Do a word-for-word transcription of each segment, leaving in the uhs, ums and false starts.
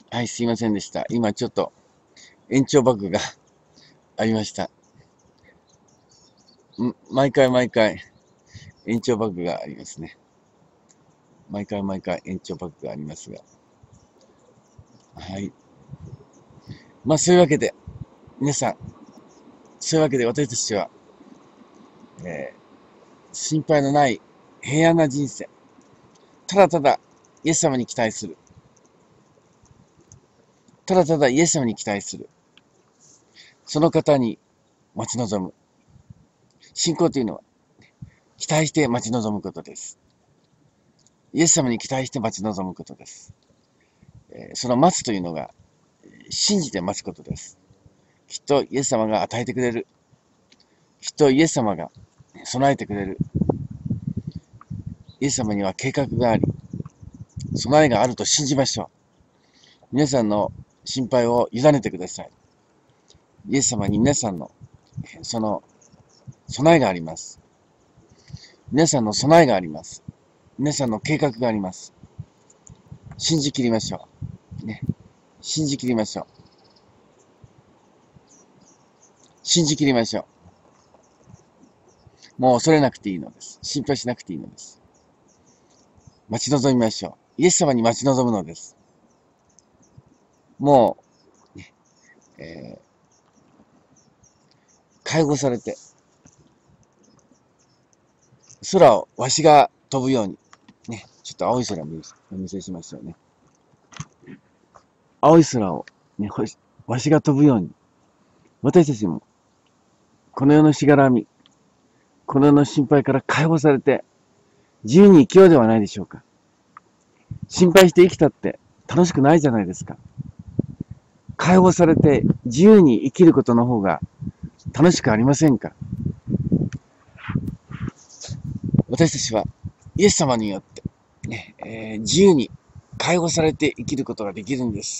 はい、すいませんでした。今ちょっと延長バグがありました。ん毎回毎回延長バグがありますね。毎回毎回延長バグがありますが。はい。まあそういうわけで、皆さん、そういうわけで私たちは、えー、心配のない平安な人生、ただただイエス様に期待する。ただただイエス様に期待する。その方に待ち望む。信仰というのは、期待して待ち望むことです。イエス様に期待して待ち望むことです。えーその待つというのが、信じて待つことです。きっとイエス様が与えてくれる。きっとイエス様が備えてくれる。イエス様には計画があり、備えがあると信じましょう。皆さんの心配を委ねてください。イエス様に皆さんの、その、備えがあります。皆さんの備えがあります。皆さんの計画があります。信じきりましょう。ね。信じきりましょう。信じきりましょう。もう恐れなくていいのです。心配しなくていいのです。待ち望みましょう。イエス様に待ち望むのです。もう、ねえー、解放されて、空をわしが飛ぶように、ね、ちょっと青い空をお見せしましょうね。青い空を、ね、わしが飛ぶように、私たちも、この世のしがらみ、この世の心配から解放されて、自由に生きようではないでしょうか。心配して生きたって楽しくないじゃないですか。解放されて自由に生きることの方が楽しくありませんか。私たちはイエス様によって、ねえー、自由に解放されて生きることができるんです。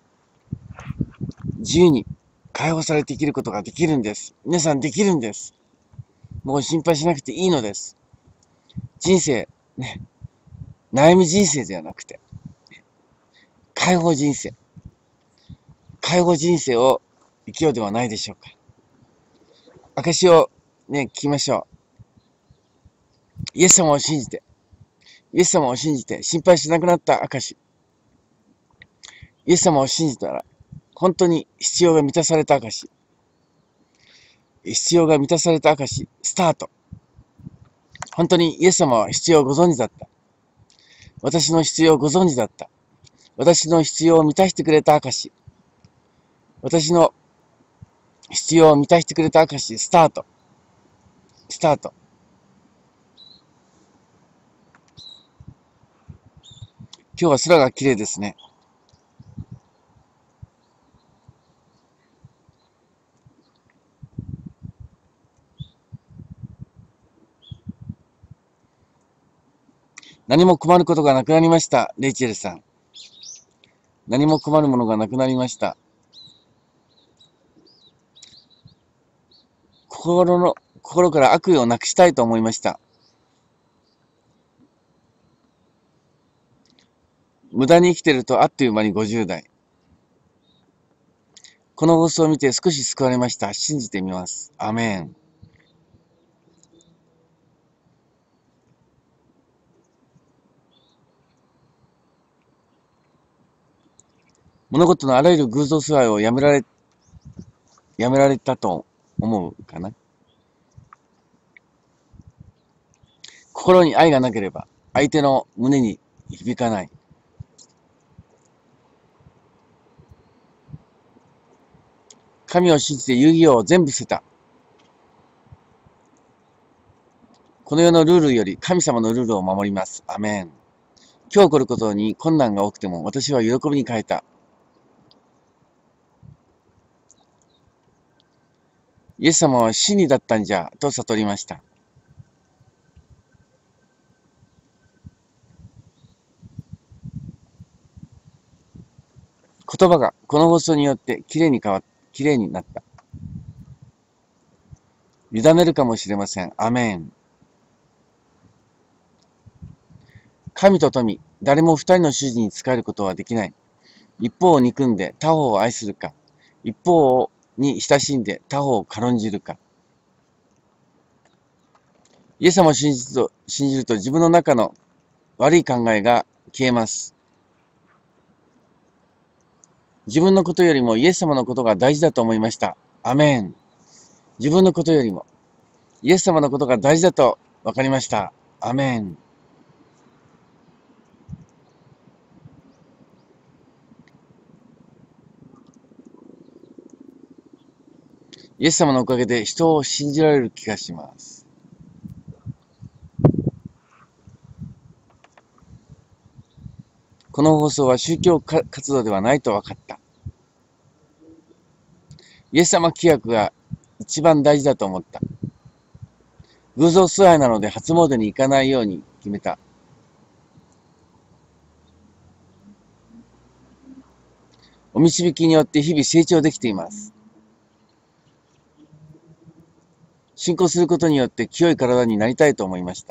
自由に解放されて生きることができるんです。皆さんできるんです。もう心配しなくていいのです。人生、ね、悩み人生ではなくて、解放人生。解放人生を生きようではないでしょうか。証をね、聞きましょう。イエス様を信じて、イエス様を信じて心配しなくなった証。イエス様を信じたら、本当に必要が満たされた証。必要が満たされた証、スタート。本当にイエス様は必要をご存知だった。私の必要をご存知だった。私の必要を満たしてくれた証。私の必要を満たしてくれた証、スタート。スタート。今日は空が綺麗ですね。何も困ることがなくなりました。レイチェルさん。何も困るものがなくなりました。心の、心から悪意をなくしたいと思いました。無駄に生きてるとあっという間にごじゅう代。この放送を見て少し救われました。信じてみます。アメン。物事のあらゆる偶像崇拝をやめられ、やめられたと思うかな。心に愛がなければ、相手の胸に響かない。神を信じて遊戯王を全部捨てた。この世のルールより神様のルールを守ります。アメン。今日起こることに困難が起きても私は喜びに変えた。イエス様は真理だったんじゃと悟りました。言葉がこの放送によってきれいに変わっ、きれいになった。委ねるかもしれません。アメン。神と富、誰も二人の主人に仕えることはできない。 一方を憎んで他方を愛するか、一方に親しんで他方を軽んじるか。イエス様を信じると、信じると自分の中の悪い考えが消えます。自分のことよりもイエス様のことが大事だと思いました。アメン。自分のことよりもイエス様のことが大事だと分かりました。アメン。イエス様のおかげで人を信じられる気がします。この放送は宗教活動ではないと分かった。イエス様規約が一番大事だと思った。偶像崇拝なので初詣に行かないように決めた。お導きによって日々成長できています。信仰することによって清い体になりたいと思いました。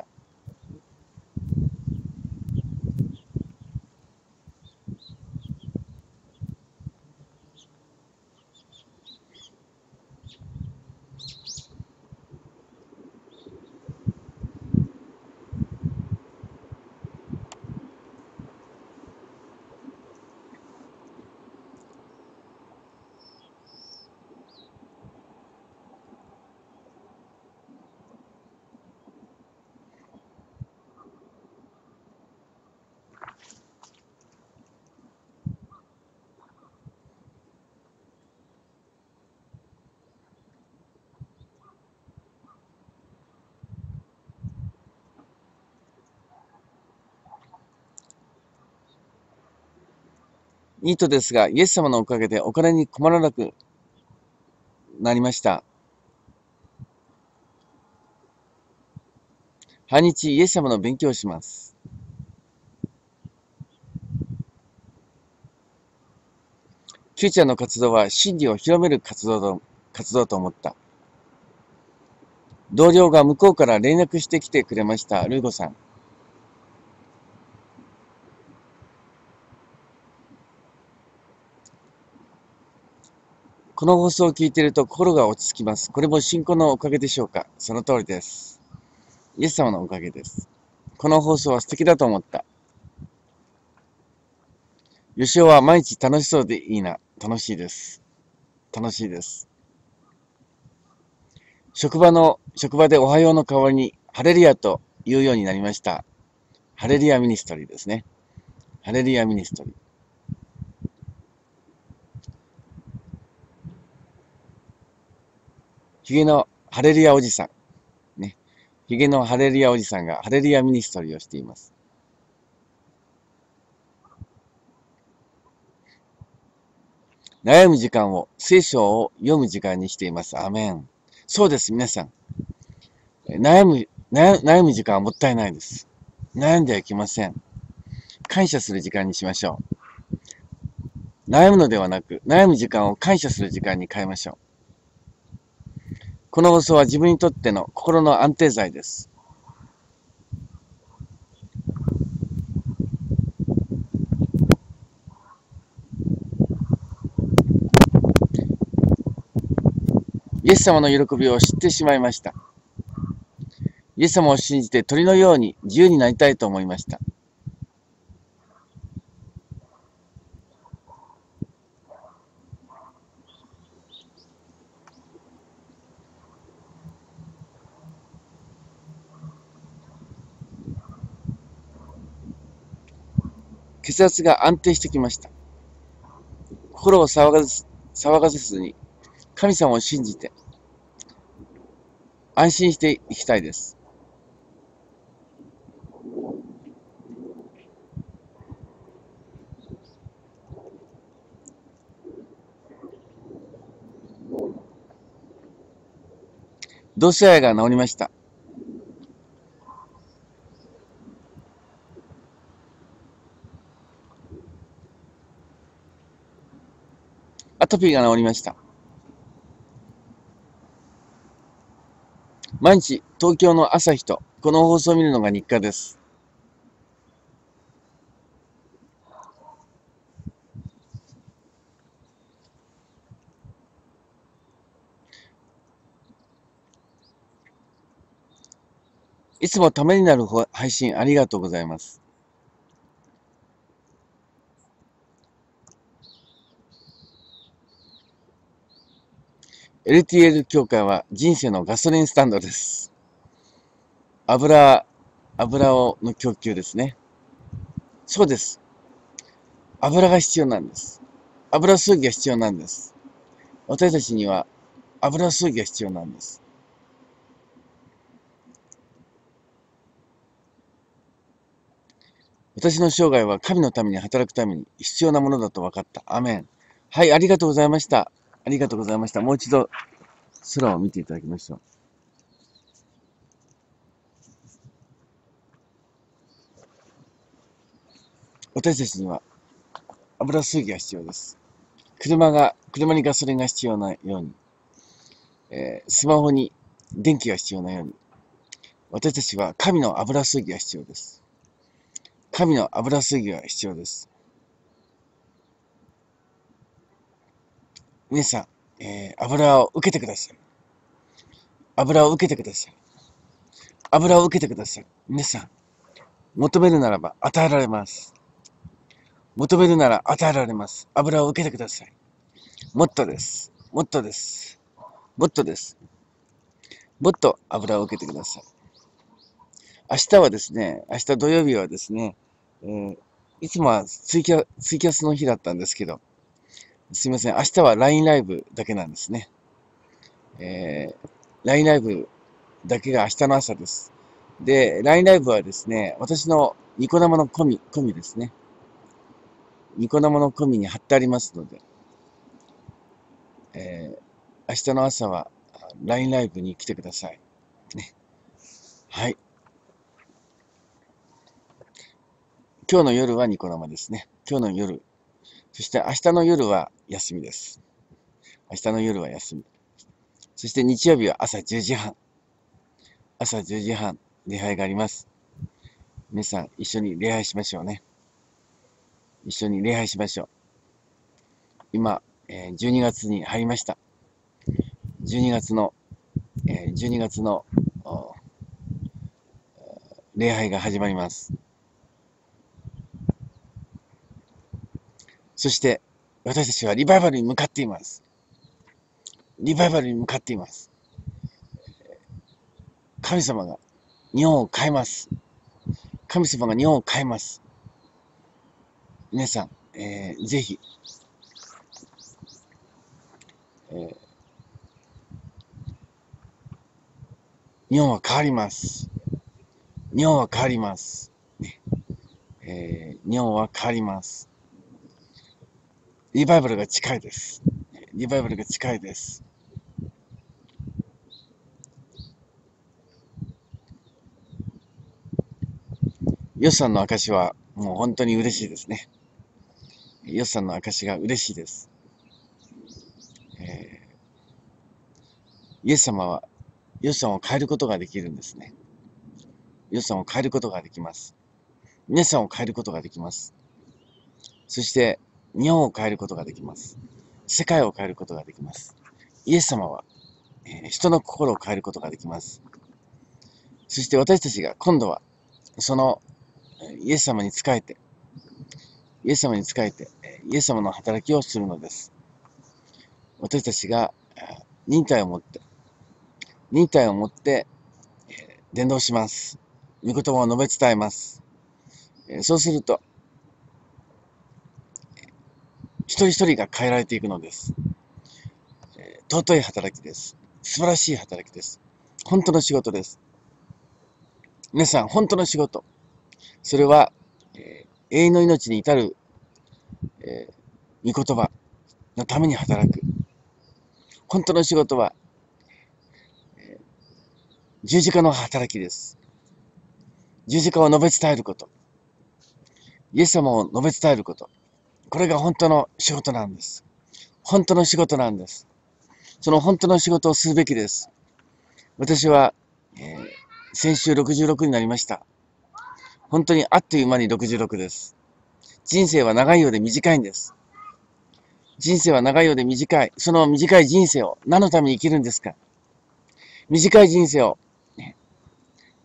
ニートですが、イエス様のおかげでお金に困らなくなりました。半日イエス様の勉強をします。Qちゃんの活動は真理を広める活動と、活動と思った。同僚が向こうから連絡してきてくれました。ルーゴさん。この放送を聞いていると心が落ち着きます。これも信仰のおかげでしょうか？その通りです。イエス様のおかげです。この放送は素敵だと思った。ヨシオは毎日楽しそうでいいな。楽しいです。楽しいです。職場の、職場でおはようの代わりにハレルヤと言うようになりました。ハレルヤミニストリーですね。ハレルヤミニストリー。ヒゲのハレルヤおじさん。ね。ヒゲのハレルヤおじさんがハレルヤミニストリーをしています。悩む時間を聖書を読む時間にしています。アメン。そうです、皆さん。悩む、悩、悩む時間はもったいないです。悩んではいけません。感謝する時間にしましょう。悩むのではなく、悩む時間を感謝する時間に変えましょう。この放送は自分にとっての心の安定剤です。イエス様の喜びを知ってしまいました。イエス様を信じて鳥のように自由になりたいと思いました。血圧が安定してきました。心を騒がず、騒がせずに神様を信じて安心していきたいです。同性愛が治りました。アトピーが治りました。毎日東京の朝日とこの放送を見るのが日課です。 いつもためになる配信ありがとうございます。エルティーエル 協会は人生のガソリンスタンドです。油、油をの供給ですね。そうです。油が必要なんです。油数儀が必要なんです。私たちには油数儀が必要なんです。私の生涯は神のために働くために必要なものだと分かった。アメン。はい、ありがとうございました。ありがとうございました。もう一度空を見ていただきましょう。私たちには油数儀が必要です。車が、車にガソリンが必要なように、えー、スマホに電気が必要なように、私たちは神の油水儀が必要です。神の油水儀が必要です。皆さん、えー、油を受けてください。油を受けてください。油を受けてください。皆さん、求めるならば与えられます。求めるなら与えられます。油を受けてください。もっとです。もっとです。もっとです。もっと油を受けてください。明日はですね、明日土曜日はですね、えー、いつもはツイキャ、ツイキャスの日だったんですけど、すいません、明日は ライン ライブだけなんですね。えー、ライン ライブだけが明日の朝です。で、ライン ライブはですね、私のニコ生のコミ、コミですね。ニコ生のコミに貼ってありますので、えー、明日の朝は ライン ライブに来てください。ね。はい。今日の夜はニコ生ですね。今日の夜。そして明日の夜は休みです。明日の夜は休み。そして日曜日は朝じゅうじはん。朝じゅうじはん、礼拝があります。皆さん、一緒に礼拝しましょうね。一緒に礼拝しましょう。今、えー、じゅうにがつに入りました。じゅうにがつの、えー、じゅうにがつの礼拝が始まります。そして、私たちはリバイバルに向かっています。リバイバルに向かっています。神様が日本を変えます。神様が日本を変えます。皆さん、えー、ぜひ、えー、日本は変わります。日本は変わります。ねえー、日本は変わります。リバイバルが近いです。リバイバルが近いです。ヨシさんの証はもう本当に嬉しいですね。ヨシさんの証が嬉しいです。えー、イエス様はヨシさんを変えることができるんですね。ヨシさんを変えることができます。皆さんを変えることができます。そして日本を変えることができます。世界を変えることができます。イエス様は、えー、人の心を変えることができます。そして私たちが今度はそのイエス様に仕えて、イエス様に仕えて、イエス様の働きをするのです。私たちが忍耐を持って、忍耐を持って伝道します。御言葉を述べ伝えます。そうすると、一人一人が変えられていくのです。尊い働きです。素晴らしい働きです。本当の仕事です。皆さん、本当の仕事。それは、えー、永遠の命に至る、えー、御言葉のために働く。本当の仕事は、えー、十字架の働きです。十字架を述べ伝えること。イエス様を述べ伝えること。これが本当の仕事なんです。本当の仕事なんです。その本当の仕事をするべきです。私は、えー、先週ろくじゅうろくになりました。本当にあっという間にろくじゅうろくです。人生は長いようで短いんです。人生は長いようで短い。その短い人生を何のために生きるんですか？短い人生を、ね、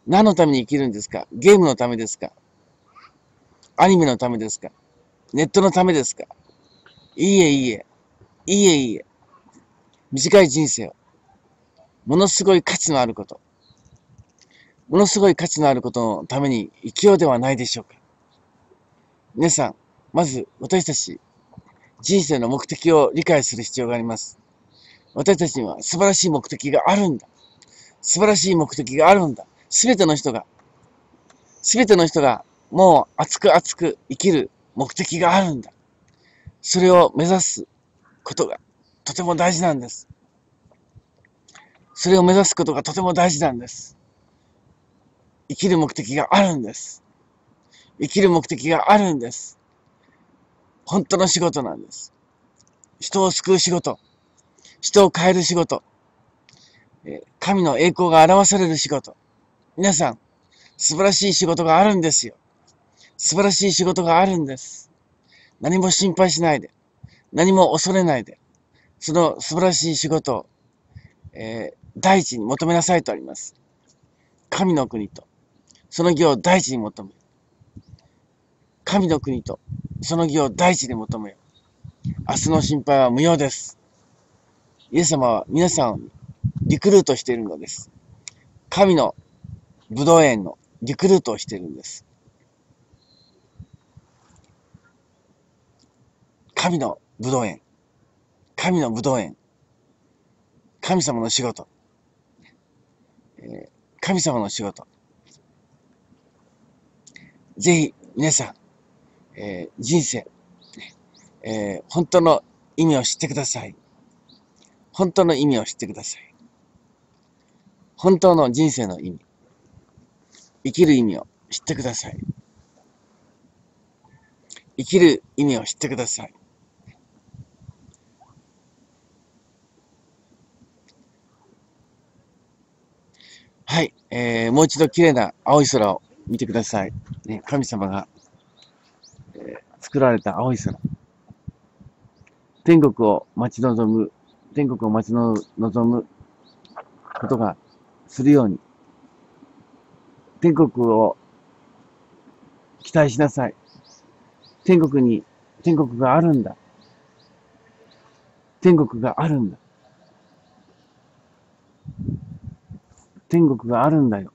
何のために生きるんですか？ゲームのためですか？アニメのためですか？ネットのためですか？いいえいいえ。いいえいいえ。短い人生を、ものすごい価値のあること、ものすごい価値のあることのために生きようではないでしょうか。皆さん、まず私たち、人生の目的を理解する必要があります。私たちには素晴らしい目的があるんだ。素晴らしい目的があるんだ。すべての人が、すべての人がもう熱く熱く生きる目的があるんだ。それを目指すことがとても大事なんです。それを目指すことがとても大事なんです。生きる目的があるんです。生きる目的があるんです。本当の仕事なんです。人を救う仕事、人を変える仕事、神の栄光が表される仕事。皆さん、素晴らしい仕事があるんですよ。素晴らしい仕事があるんです。何も心配しないで、何も恐れないで、その素晴らしい仕事を、えー、第一に求めなさいとあります。神の国と、その義を第一に求める。神の国と、その義を第一に求めよう。明日の心配は無用です。イエス様は皆さんをリクルートしているのです。神のブドウ園のリクルートをしているんです。神のブドウ園。神のブドウ園。神様の仕事。えー、神様の仕事。ぜひ皆さん、えー、人生、えー、本当の意味を知ってください。本当の意味を知ってください。本当の人生の意味。生きる意味を知ってください。生きる意味を知ってください。はい、えー、もう一度綺麗な青い空を見てください。ね、神様が、えー、作られた青い空。天国を待ち望む、天国を待ち望むことがするように、天国を期待しなさい。天国に、天国があるんだ。天国があるんだ。天国があるんだよ。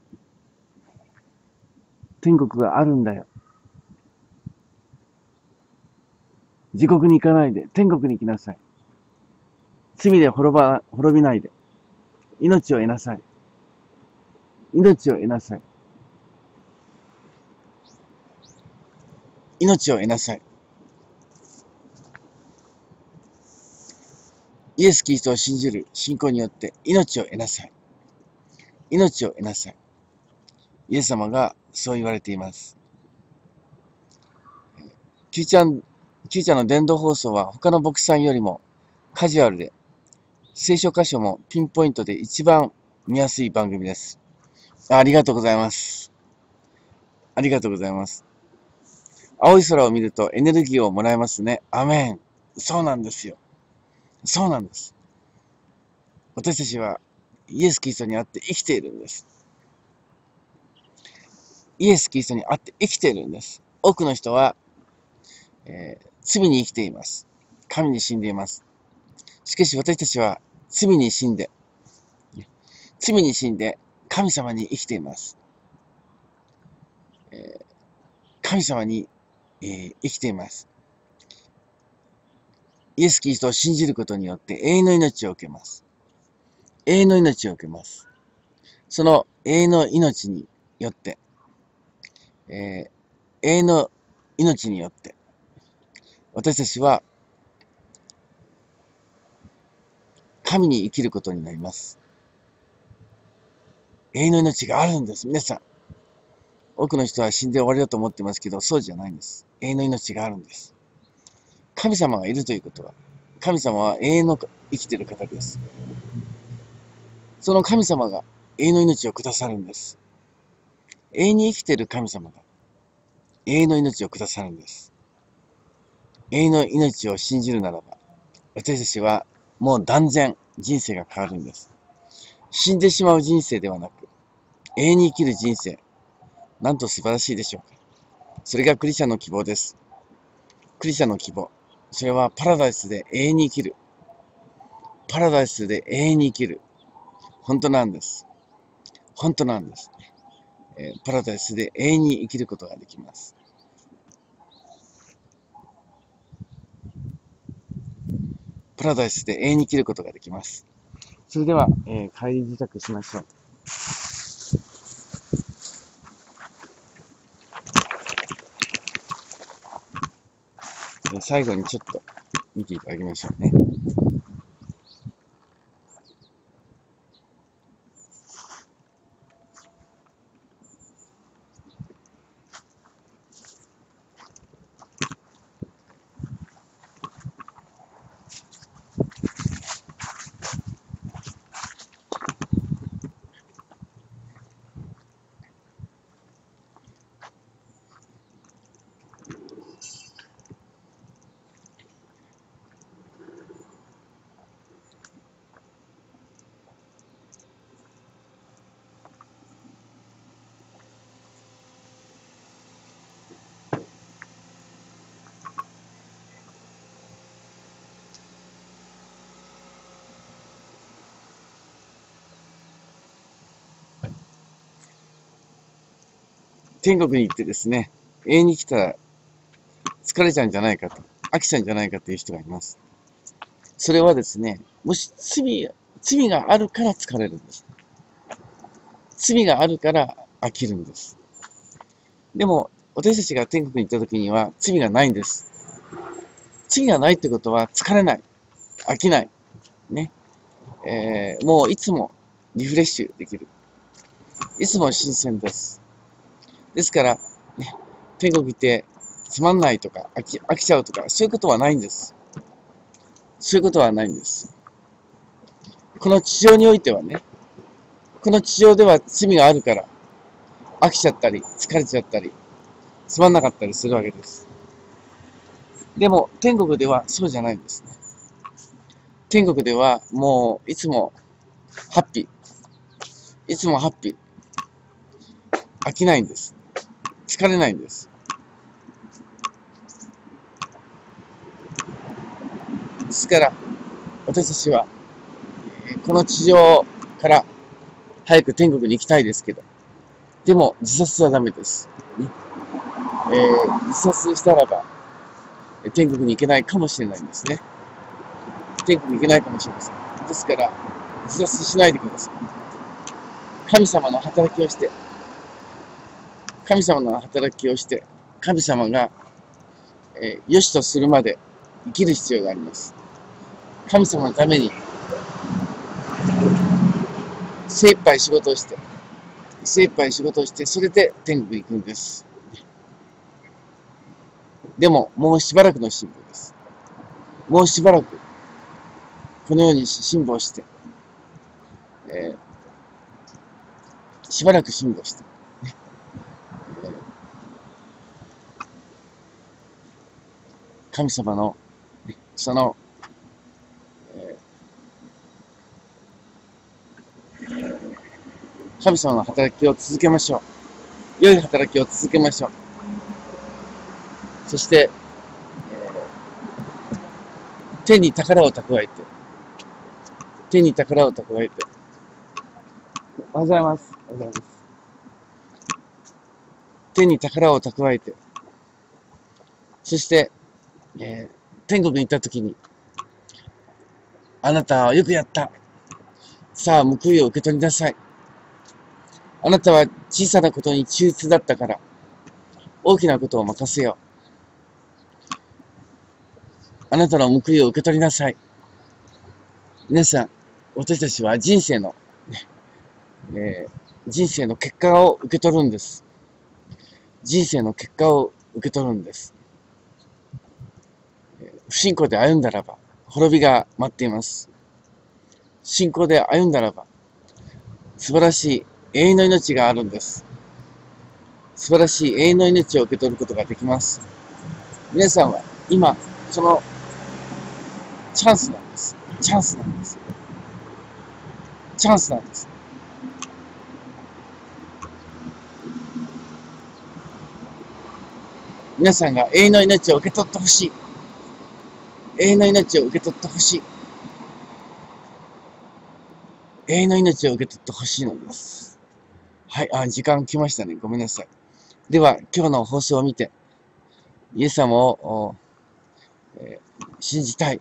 天国があるんだよ。地獄に行かないで、天国に行きなさい。罪で滅ば、滅びないで。命を得なさい。命を得なさい。命を得なさい。イエス・キリストを信じる信仰によって命を得なさい。命を得なさい。イエス様がそう言われています。キューちゃん、キューちゃんの伝道放送は他の牧師さんよりもカジュアルで、聖書箇所もピンポイントで一番見やすい番組です。ありがとうございます。ありがとうございます。青い空を見るとエネルギーをもらえますね。アメン。そうなんですよ。そうなんです。私たちはイエス・キリストにあって生きているんです。イエス・キリストにあって生きているんです。多くの人は、えー、罪に生きています。神に死んでいます。しかし私たちは罪に死んで、罪に死んで神様に生きています。えー、神様に、えー、生きています。イエス・キリストを信じることによって永遠の命を受けます。永遠の命を受けます。その永遠の命によって、えー、永遠の命によって、私たちは神に生きることになります。永遠の命があるんです。皆さん。多くの人は死んで終わりだと思ってますけど、そうじゃないんです。永遠の命があるんです。神様がいるということは、神様は永遠の生きている方です。その神様が永遠の命をくださるんです。永遠に生きている神様が永遠の命をくださるんです。永遠の命を信じるならば、私たちはもう断然人生が変わるんです。死んでしまう人生ではなく、 永遠に生きる人生。なんと素晴らしいでしょうか。それがクリスチャンの希望です。クリスチャンの希望。それはパラダイスで永遠に生きる。パラダイスで永遠に生きる。本当なんです。本当なんです。えー、パラダイスで永遠に生きることができます。パラダイスで永遠に生きることができます。それでは、えー、帰り支度しましょう。えー、最後にちょっと見ていただきましょうね。天国に行ってですね、永遠に来たら疲れちゃうんじゃないかと、飽きちゃうんじゃないかという人がいます。それはですね、もし罪、罪があるから疲れるんです。罪があるから飽きるんです。でも、私たちが天国に行った時には罪がないんです。罪がないってことは疲れない、飽きない、ね。えー、もういつもリフレッシュできる。いつも新鮮です。ですから、ね、天国行ってつまんないとか飽き、飽きちゃうとか、そういうことはないんです。そういうことはないんです。この地上においてはね、この地上では罪があるから、飽きちゃったり、疲れちゃったり、つまんなかったりするわけです。でも、天国ではそうじゃないんですね。天国ではもういつもハッピー。いつもハッピー。飽きないんです。疲れないんです。ですから、私たちは、この地上から早く天国に行きたいですけど、でも自殺はダメです。ねえー、自殺したらば、天国に行けないかもしれないんですね。天国に行けないかもしれません。ですから、自殺しないでください。神様の働きをして、神様の働きをして、神様が、えー、良しとするまで生きる必要があります。神様のために精一杯仕事をして、精一杯仕事をして、それで天国に行くんです。でも、もうしばらくの辛抱です。もうしばらく、このように辛抱して、えー、しばらく辛抱して、ねえー、神様の、ね、その、えー、神様の働きを続けましょう。良い働きを続けましょう。そして、えー、天に宝を蓄えて、天に宝を蓄えて、おはようございます。おはようございます。天に宝を蓄えて、そして、えー、天国に行ったときに、あなたはよくやった。さあ、報いを受け取りなさい。あなたは小さなことに忠実だったから、大きなことを任せよう。あなたの報いを受け取りなさい。皆さん、私たちは人生の、ねえー、人生の結果を受け取るんです。人生の結果を受け取るんです。不信仰で歩んだらば、滅びが待っています。信仰で歩んだらば、素晴らしい永遠の命があるんです。素晴らしい永遠の命を受け取ることができます。皆さんは今、そのチャンスなんです。チャンスなんです。チャンスなんです。 皆さんが永遠の命を受け取ってほしい。永遠の命を受け取ってほしい。永遠の命を受け取ってほしいのです。はい、あ、時間来ましたね。ごめんなさい。では、今日の放送を見て、イエス様を、えー、信じたい。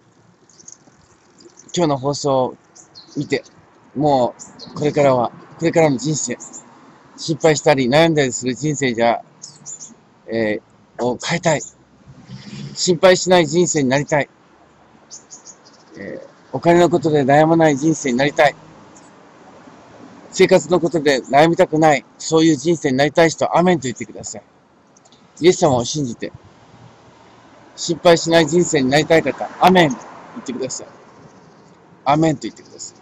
今日の放送を見て、もう、これからは、これからの人生、心配したり悩んだりする人生じゃ、えー、を変えたい。心配しない人生になりたい。えー、お金のことで悩まない人生になりたい。生活のことで悩みたくない。そういう人生になりたい人はアメンと言ってください。イエス様を信じて、心配しない人生になりたい方、アメン言ってください。アメンと言ってください。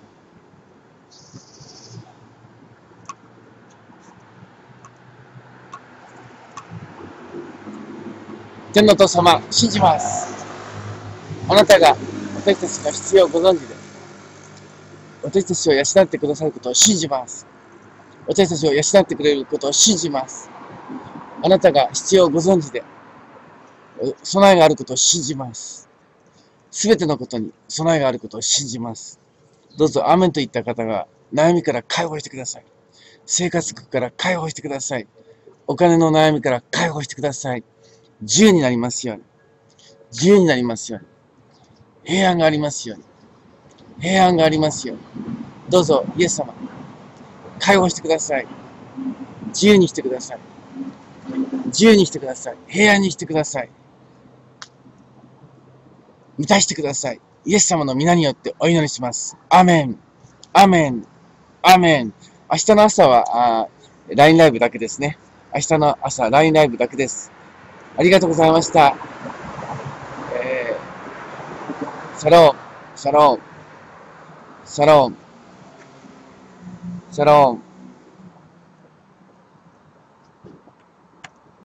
天のお父様、信じます。あなたが私たちの必要をご存知で、私たちを養ってくださることを信じます。私たちを養ってくれることを信じます。あなたが必要をご存知で、備えがあることを信じます。すべてのことに備えがあることを信じます。どうぞアーメンといった方が悩みから解放してください。生活苦から解放してください。お金の悩みから解放してください。自由になりますように。自由になりますように。平安がありますように。平安がありますように。どうぞイエス様、解放してください。自由にしてください。自由にしてください。平安にしてください。満たしてください。イエス様の皆によってお祈りします。アメン。アメン。アメン。明日の朝は、あ ライン ライブだけですね。明日の朝、ライン ライブだけです。ありがとうございました。えー、シャローン、シャローン、シャローン、シャローン。